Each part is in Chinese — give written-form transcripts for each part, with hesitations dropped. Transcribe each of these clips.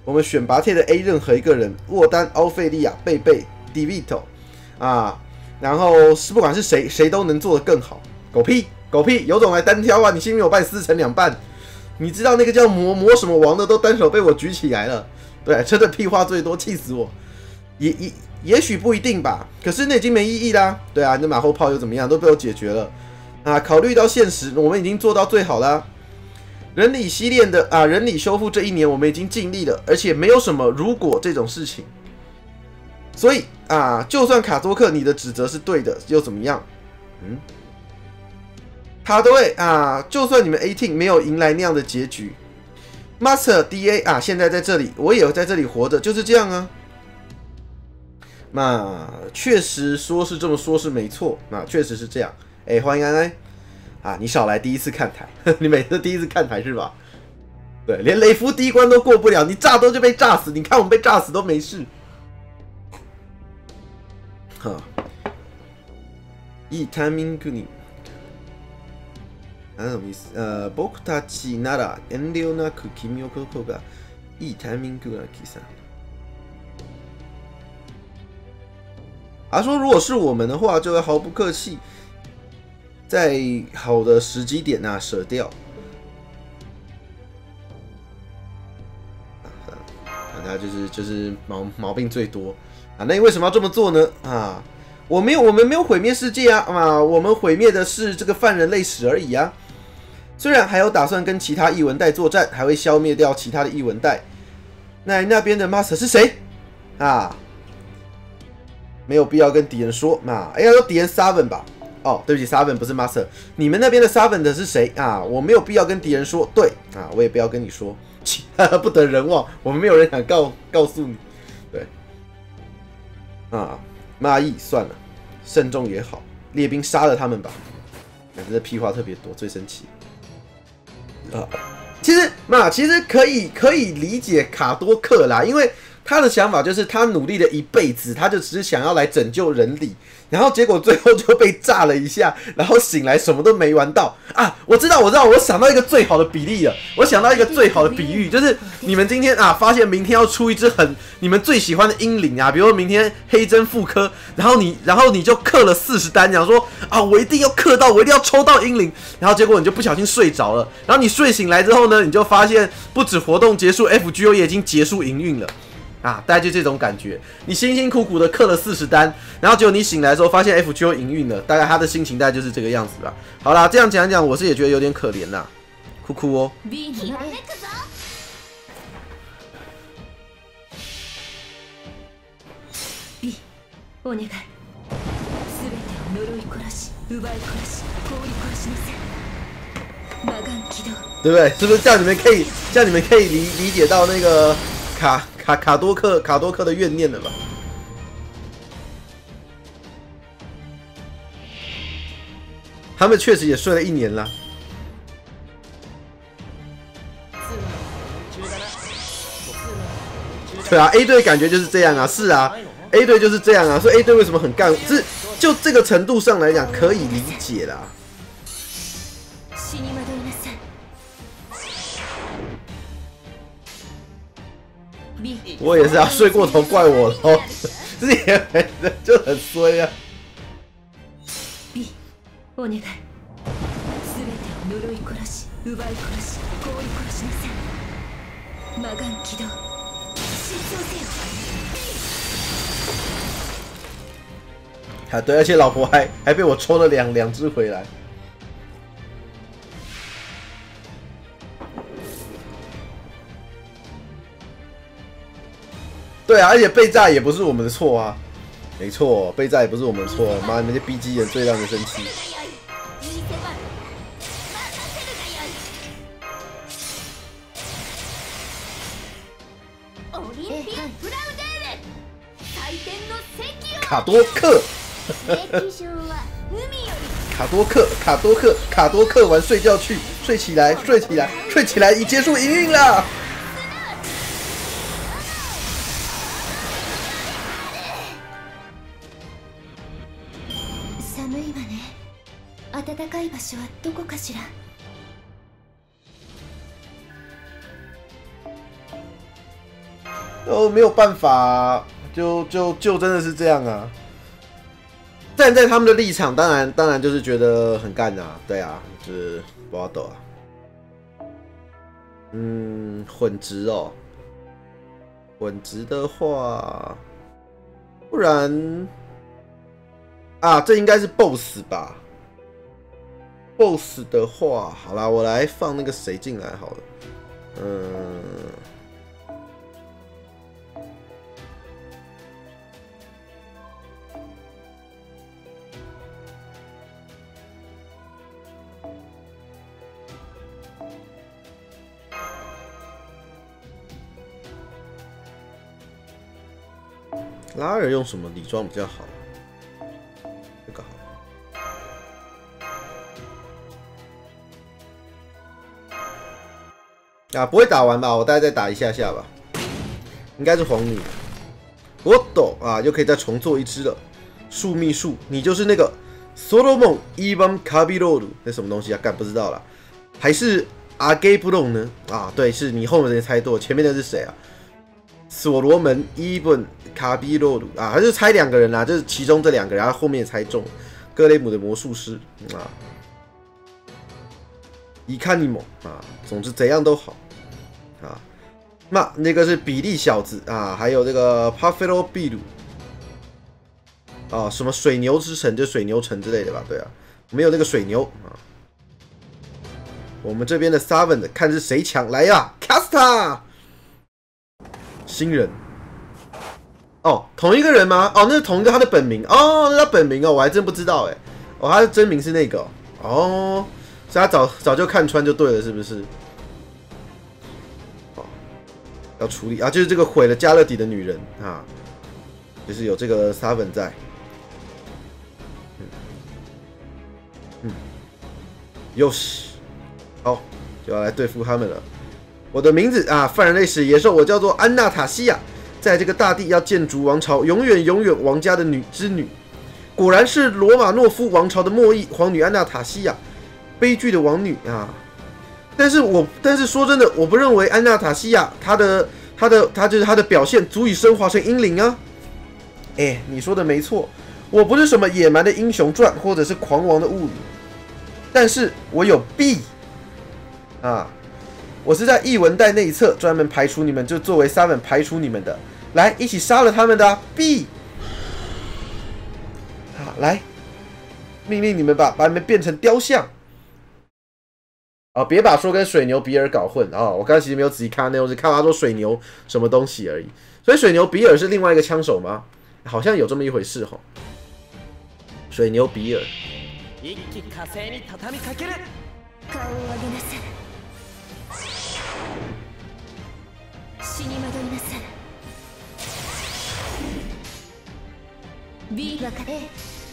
我们选拔贴的 A 任何一个人，沃丹、奥菲利亚、贝贝、Divito 啊，然后是不管是谁，谁都能做得更好。狗屁，有种来单挑啊！你信不信我把你撕成2半？你知道那个叫魔什么王的都单手被我举起来了，对，真的屁话最多，气死我！也许不一定吧，可是那已经没意义啦。对啊，那马后炮又怎么样，都被我解决了啊！考虑到现实，我们已经做到最好啦。人理系列的啊，人理修复这1年我们已经尽力了，而且没有什么如果这种事情。所以啊，就算卡多克你的指责是对的，又怎么样？塔德卫啊，就算你们 A Team 没有迎来那样的结局 ，Master DA 啊，现在在这里，我也有在这里活着，就是这样啊。那确实说是这么说，是没错，那确实是这样。欢迎安安啊，你少来第一次看台，你每次第一次看台是吧？对，连雷夫第1关都过不了，你炸多就被炸死，你看我们被炸死都没事。いいタイミングに。什么意思？僕たちなら遠慮なく君をここがいいタイミングな気さ。他说，如果是我们的话，就会毫不客气，在好的时机点舍掉。他就是毛病最多啊！那你为什么要这么做呢？啊，我们没有毁灭世界啊！我们毁灭的是这个犯人类史而已啊！虽然还有打算跟其他异文带作战，还会消灭掉其他的异文带。那边的 Master 是谁啊？没有必要跟敌人说啊！要说敌人 Seven 吧？哦，对不起 ，Seven 不是 Master。你们那边的 Seven 的是谁啊？我没有必要跟敌人说，对啊，我也不要跟你说，不得人忘。我们没有人想告诉你，对啊，骂义算了，慎重也好，列兵杀了他们吧。反正这屁话特别多，最生气。其实可以理解卡多克啦，因为他的想法就是他努力了一辈子，他就只是想要来拯救人理，然后结果最后就被炸了一下，然后醒来什么都没玩到啊！我知道，我想到一个最好的比例了，我想到一个最好的比喻，就是你们今天发现明天要出一只你们最喜欢的英灵啊，比如说明天黑针复刻，然后你就氪了40单，讲说啊我一定要氪到，我一定要抽到英灵，然后结果你就不小心睡着了，然后你睡醒来之后呢，你就发现不止活动结束 ，FGO 也已经结束营运了。大概就这种感觉，你辛辛苦苦的氪了40单，然后结果你醒来之后发现 FGO 营运了，大概他的心情大概就是这个样子吧。好啦，这样讲讲，我是也觉得有点可怜啦，哭哭哦。 B， お願い。すべてを呪い殺し、奪い殺し、氷殺しのせ。魔眼起動。 对不对？是不是这样？你们可以理解到那个卡多克的怨念了吧？他们确实也睡了1年啦。对啊 ，A 队感觉就是这样啊，是啊 ，A 队就是这样啊，所以 A 队为什么很干？就这个程度上来讲，可以理解啦。我也是啊，睡过头怪我咯，这也就很衰啊。 B， お願い。すべてを呪い殺し、奪い殺し、氷殺しのせ。魔眼起動。失踪せよ。 对，而且老婆还被我抽了两只回来。对啊，而且被炸也不是我们的错啊，没错，被炸也不是我们的错。妈，那些 B G 人最让人生气。卡多克，卡多克玩睡觉去，睡起来，已结束营运了。 寒いわね。暖かい場所はどこかしら。 没有办法、啊，就真的是这样啊。站在他们的立场，当然就是觉得很干啊，对啊，就是不好抖啊。混值哦，混值的话，不然啊，这应该是 BOSS 吧 ？BOSS 的话，好啦，我来放那个谁进来好了，拉尔用什么礼装比较好？这个好。啊，不会打完吧？我大概再打一下下吧。应该是黄女。我懂啊，又可以再重做一只了。树秘术，你就是那个 Solomon Ivan Caballero， 那什么东西啊？干不知道啦。还是阿给布隆呢？啊，对，是你后面的猜对，前面的是谁啊？所罗门伊本卡比洛鲁啊，他就猜2个人啦，就是其中这2个人，然后后面也猜中格雷姆的魔术师啊，伊看尼蒙啊，总之怎样都好啊。那个是比利小子啊，还有这个帕菲罗比鲁啊，什么水牛之城，就水牛城之类的吧？对啊，没有那个水牛啊。我们这边的 Seven 看是谁抢来呀 ？Casta。新人哦，同一个人吗？哦，那是同一个他的本名哦，那他本名哦，我还真不知道哎。哦，他的真名是那个哦，所以他早就看穿就对了，是不是？哦，要处理啊，就是这个毁了加勒底的女人啊，就是有这个 Seven 在。哟西，好，就要来对付他们了。我的名字啊，犯人类史野兽，我叫做安娜塔西亚，在这个大地要建筑王朝，永远王家的女，果然是罗马诺夫王朝的末裔，皇女安娜塔西亚，悲剧的王女啊！但是说真的，我不认为安娜塔西亚她的表现足以升华成英灵啊！哎，你说的没错，我不是什么野蛮的英雄传或者是狂妄的物语，但是我有弊啊！我是在译文带内侧专门排除你们，就作为Seven排除你们的，来一起杀了他们的啊 B。好，来命令你们把你们变成雕像。哦，别把说跟水牛比尔搞混哦。我刚才其实没有仔细看内容，只看他说水牛什么东西而已。所以水牛比尔是另外一个枪手吗？好像有这么一回事哈。水牛比尔。 死に惑いなさい。B 分かれ。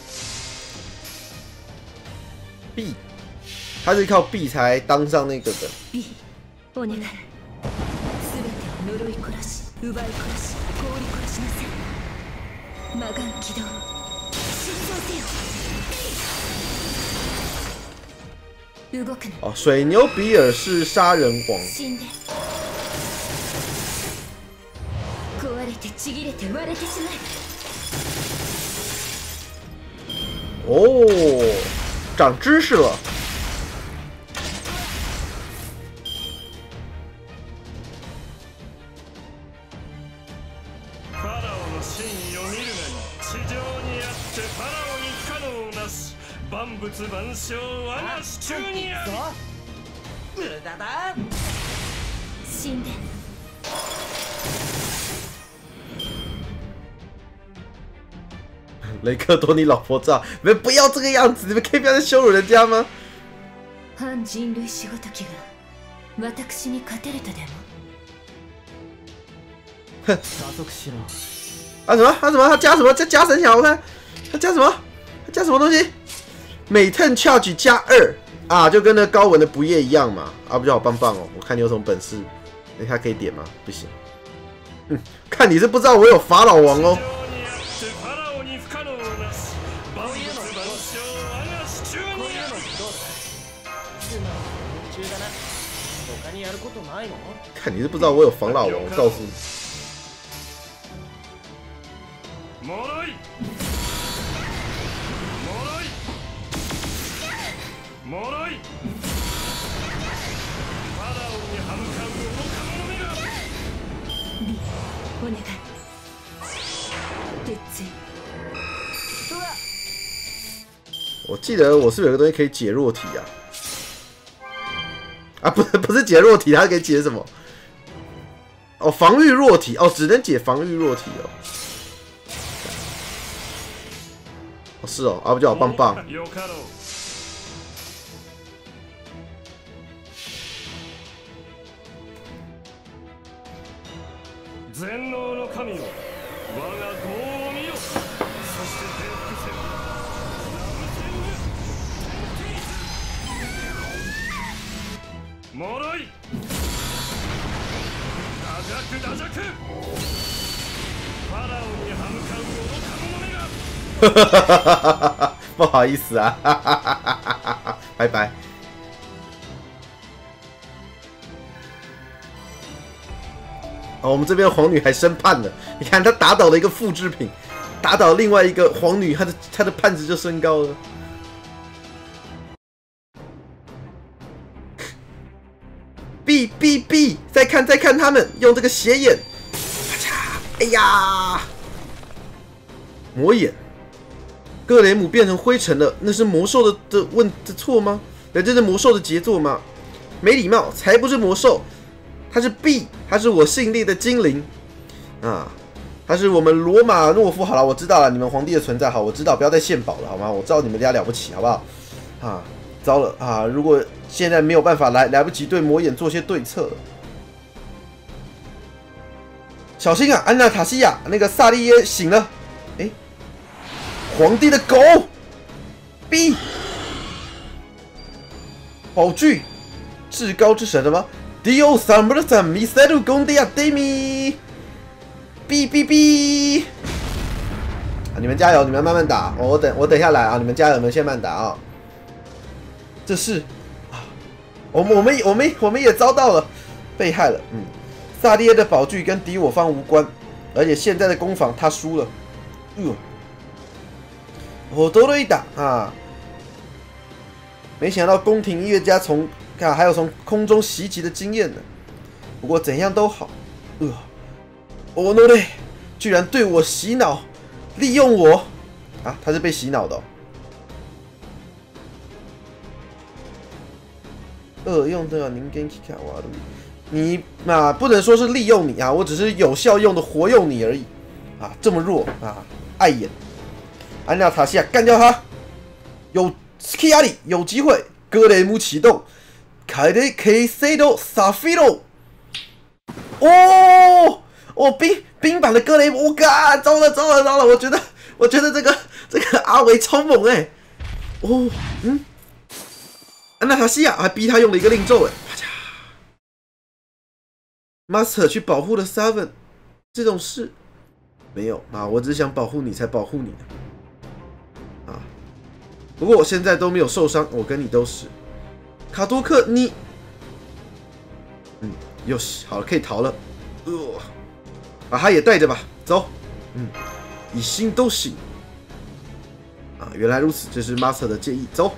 B， 他是靠 B 才当上那个的。 B， お願い。すべてを呪い殺し、奪い殺し、氷殺しなさい。魔眼起動。失踪せよ。動くな。 哦，水牛比尔是杀人王。 死んで。壊れてちぎれて割れてしまえ。 哦，长知识了。 万物万象我が手中にあり。無駄だ。 死んで。 雷克多，你老婆照，你们不要这个样子，你们可以不要再羞辱人家吗？ 反人類仕事機が私に勝てるとでも？ 哼，啊什么？他什么？他加什么？加神小？我看他加什么？他加什么东西？每 turn charge 加2啊，就跟那高文的不夜一样嘛。啊，不就好棒棒哦！我看你有什么本事，他可以点吗？不行。看你是不知道我有法老王哦。看你是不知道我有防老王，我告诉你。 脆い脆いファラオに歯向かう愚か者めが。 お願い鉄槌。 我记得我是不是有个东西可以解弱体啊？啊，不是解弱体，它可以解什么？哦，防御弱体哦，只能解防御弱体哦。哦，是哦，啊，不就好棒棒。 よかろう。全能の神よ、我が業を見よ。そして全伏せもろいダジャクファラオに歯向かう愚か者めが。 不好意思啊，拜拜。哦，我们这边皇女还升判了，你看她打倒了一个复制品，打倒另外一个皇女，她的判值就升高了。B， 再看他们用这个斜眼，哎呀，魔眼，哥雷姆变成灰尘了，那是魔兽的错吗？这是魔兽的杰作吗？没礼貌，才不是魔兽，他是 B， 他是我信力的精灵啊，他是我们罗马诺夫。好了，我知道了，你们皇帝的存在，好，我知道，不要再献宝了，好吗？我知道你们家了不起，好不好？啊，糟了啊！如果现在没有办法来不及对魔眼做些对策了。小心啊，安娜塔西亚，那个萨利耶醒了。哎，皇帝的狗 B 宝具，至高之神的吗 ？Dio Sambrata Miseru Gondia Demi B 啊，你们加油，你们慢慢打，我等下来啊，你们加油，你们先慢打啊。这是啊，我们也遭到了被害了，萨利耶的宝具跟敌我方无关，而且现在的攻防他输了。我多了一打啊！没想到宫廷音乐家还有从空中袭击的经验呢。不过怎样都好，欧诺雷居然对我洗脑，利用我啊！他是被洗脑的哦。恶用的您跟 Kika 瓦鲁。你啊，不能说是利用你啊，我只是有效用的活用你而已啊，这么弱啊，碍眼。安娜塔西亚干掉他，有 Skiari 有机会，哥雷姆启动，凯雷 Ksedo Safiro， 冰版的哥雷姆，我靠，糟了，我觉得这个阿维超猛哎，安娜塔西亚还逼他用了一个令咒哎。Master 去保护了 Seven， 这种事没有啊，我只是想保护你才保护你的啊。不过我现在都没有受伤，我跟你都是。卡多克，你又是好了，可以逃了。把他也带着吧，走。以心都行啊，原来如此，这是 Master 的建议，走。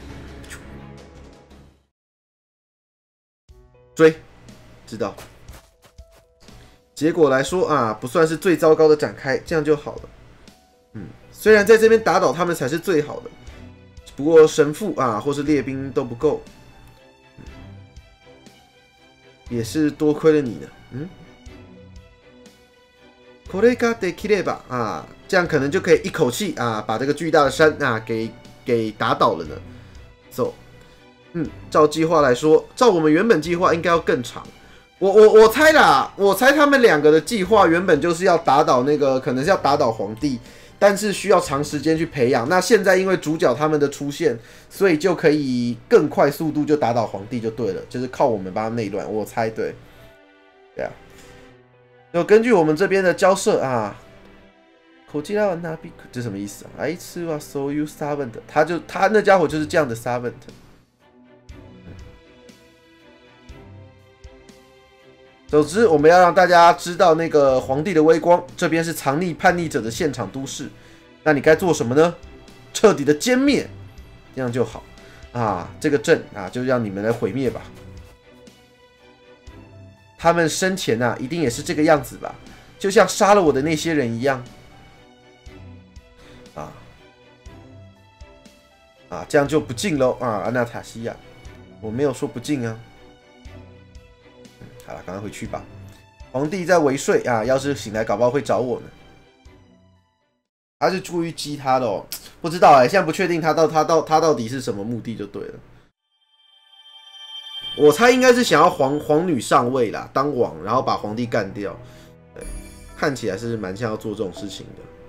追，知道。结果来说啊，不算是最糟糕的展开，这样就好了。虽然在这边打倒他们才是最好的，不过神父啊或是列兵都不够，也是多亏了你呢。これができれば啊，这样可能就可以一口气啊把这个巨大的山啊给打倒了呢。走，照计划来说，照我们原本计划应该要更长。我猜啦，我猜他们两个的计划原本就是要打倒那个，可能是要打倒皇帝，但是需要长时间去培养。那现在因为主角他们的出现，所以就可以更快速度就打倒皇帝就对了，就是靠我们帮他内乱。我猜对，对啊。就根据我们这边的交涉啊，这什么意思啊？I saw you servant， 他那家伙就是这样的 servant。 总之，我们要让大家知道那个皇帝的微光，这边是藏匿叛逆者的现场都市。那你该做什么呢？彻底的歼灭，这样就好啊！这个阵啊，就让你们来毁灭吧。他们生前啊，一定也是这个样子吧？就像杀了我的那些人一样。这样就不敬喽啊！安娜塔西亚，我没有说不敬啊。好了，赶快回去吧。皇帝在为睡啊，要是醒来，搞不好会找我呢。他是故意激他的哦，不知道现在不确定他到底是什么目的就对了。我猜应该是想要皇女上位啦，当王，然后把皇帝干掉。对，看起来是蛮像要做这种事情的。